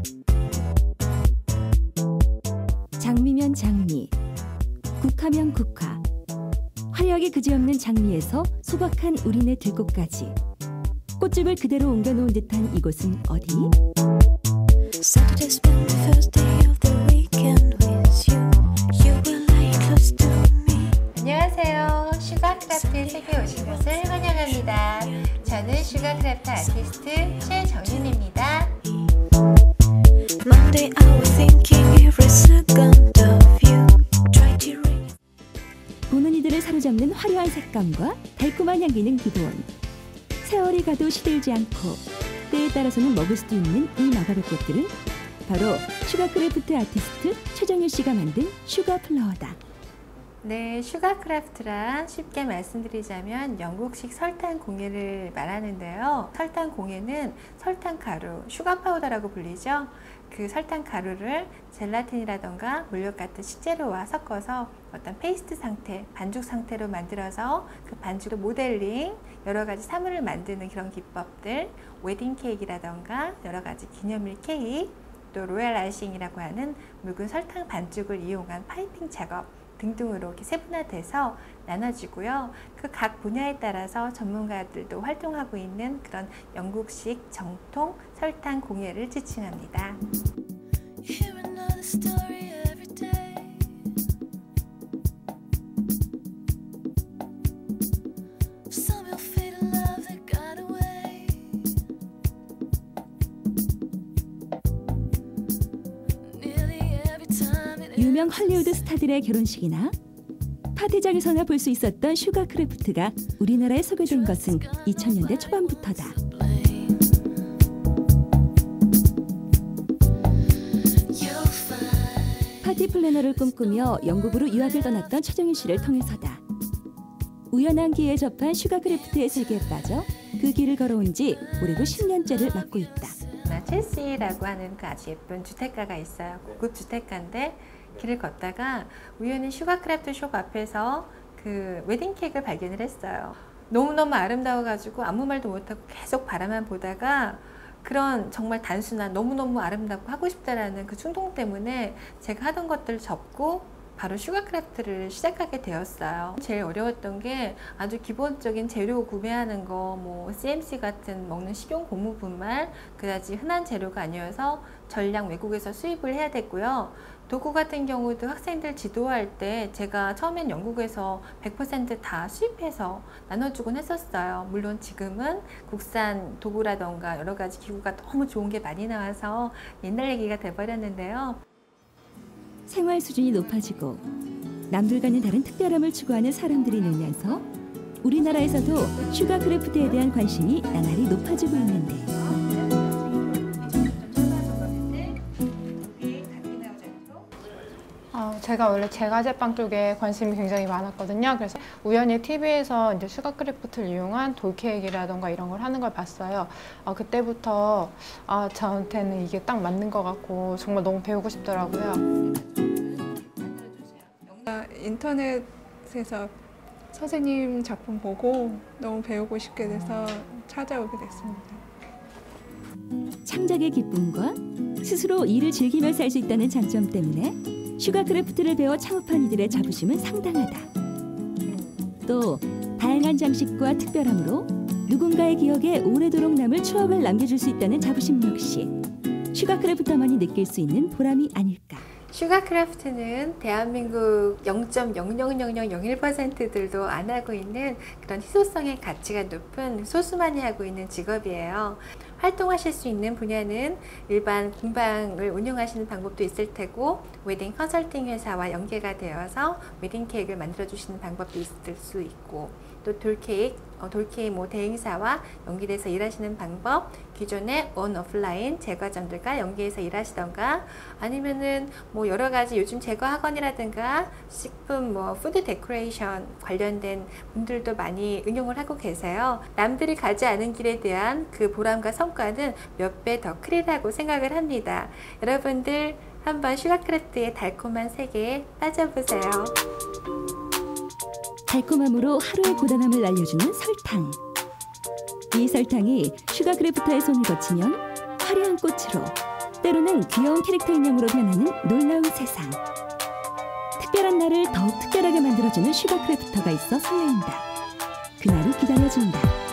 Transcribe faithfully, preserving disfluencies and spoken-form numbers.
장미면 장미, 국화면 국화. 화려하게 그지없는 장미에서 소박한 우리네 들꽃까지. 꽃집을 그대로 옮겨놓은 듯한 이곳은 어디? 안녕하세요. 슈가크래프트 세계에 오신 것을 환영합니다. 저는 슈가크래프트 아티스트 최정윤입니다. 보는 이들을 사로잡는 화려한 색감과 달콤한 향기는 기본. 세월이 가도 시들지 않고 때에 따라서는 먹을 수도 있는 이 마법의 꽃들은 바로 슈가크래프트 아티스트 최정윤 씨가 만든 슈가플라워다. 네, 슈가크래프트란 쉽게 말씀드리자면 영국식 설탕 공예를 말하는데요. 설탕 공예는 설탕 가루, 슈가 파우더라고 불리죠. 그 설탕 가루를 젤라틴이라던가 물엿 같은 식재료와 섞어서 어떤 페이스트 상태, 반죽 상태로 만들어서 그 반죽을 모델링, 여러 가지 사물을 만드는 그런 기법들, 웨딩 케이크라던가 여러 가지 기념일 케이크, 또 로얄 아이싱이라고 하는 묽은 설탕 반죽을 이용한 파이핑 작업 등등으로 이렇게 세분화돼서 나눠지고요. 그 각 분야에 따라서 전문가들도 활동하고 있는 그런 영국식 정통 설탕 공예를 지칭합니다. 유명 할리우드 스타들의 결혼식이나 파티장에서나 볼 수 있었던 슈가크래프트가 우리나라에 소개된 것은 이천 년대 초반부터다. 파티 플래너를 꿈꾸며 영국으로 유학을 떠났던 최정윤 씨를 통해서다. 우연한 기회에 접한 슈가크래프트의 세계에 빠져 그 길을 걸어온 지 올해로 십 년째를 맡고 있다. 첼시라고 하는 그 아주 예쁜 주택가가 있어요. 고급 주택가인데 길을 걷다가 우연히 슈가크래프트 숍 앞에서 그 웨딩 케이크를 발견을 했어요. 너무너무 아름다워가지고 아무 말도 못하고 계속 바라만 보다가 그런 정말 단순한 너무너무 아름답고 하고 싶다라는 그 충동 때문에 제가 하던 것들을 접고 바로 슈가크래프트를 시작하게 되었어요. 제일 어려웠던 게 아주 기본적인 재료 구매하는 거, 뭐 씨엠씨 같은 먹는 식용 고무 분말, 그다지 흔한 재료가 아니어서 전량 외국에서 수입을 해야 됐고요. 도구 같은 경우도 학생들 지도할 때 제가 처음엔 영국에서 백 퍼센트 다 수입해서 나눠주곤 했었어요. 물론 지금은 국산 도구라던가 여러 가지 기구가 너무 좋은 게 많이 나와서 옛날 얘기가 돼버렸는데요. 생활 수준이 높아지고 남들과는 다른 특별함을 추구하는 사람들이 늘면서 우리나라에서도 슈가크래프트에 대한 관심이 나날이 높아지고 있는데 어, 제가 원래 제과제빵 쪽에 관심이 굉장히 많았거든요. 그래서 우연히 티비에서 이제 슈가크래프트를 이용한 돌케이크라던가 이런 걸 하는 걸 봤어요. 어, 그때부터 아, 저한테는 이게 딱 맞는 것 같고 정말 너무 배우고 싶더라고요. 인터넷에서 선생님 작품 보고 너무 배우고 싶게 돼서 찾아오게 됐습니다. 창작의 기쁨과 스스로 일을 즐기면서 할 수 있다는 장점 때문에 슈가크래프트를 배워 창업한 이들의 자부심은 상당하다. 또 다양한 장식과 특별함으로 누군가의 기억에 오래도록 남을 추억을 남겨줄 수 있다는 자부심 역시 슈가크래프터만이 느낄 수 있는 보람이 아닐까. 슈가크래프트는 대한민국 영 점 영영영영일 퍼센트들도 안 하고 있는 그런 희소성의 가치가 높은 소수만이 하고 있는 직업이에요. 활동하실 수 있는 분야는 일반 공방을 운영하시는 방법도 있을 테고 웨딩 컨설팅 회사와 연계가 되어서 웨딩 케이크를 만들어 주시는 방법도 있을 수 있고 또 돌케이크, 어, 돌케이크 뭐 대행사와 연계돼서 일하시는 방법, 기존의 온 오프라인 제과점들과 연계해서 일하시던가 아니면은 뭐 여러 가지 요즘 제과 학원이라든가 식품 뭐 푸드 데코레이션 관련된 분들도 많이 응용을 하고 계세요. 남들이 가지 않은 길에 대한 그 보람과 성과는 몇 배 더 크리라고 생각을 합니다. 여러분들 한번 슈가크래프트의 달콤한 세계에 빠져보세요. 달콤함으로 하루의 고단함을 날려주는 설탕. 이 설탕이 슈가크래프터의 손을 거치면 화려한 꽃으로 때로는 귀여운 캐릭터 인형으로 변하는 놀라운 세상. 특별한 날을 더욱 특별하게 만들어주는 슈가 크래프터가 있어 설레인다. 그날이 기다려진다.